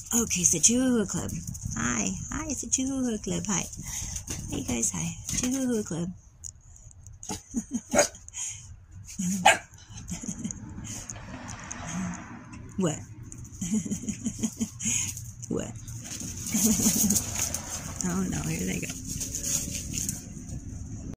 Okay, it's the Chihuahua Club. Hi, it's the Chihuahua Club. Hi. Hey guys, hi. Chihuahua Club. What? What? Oh no, here they go.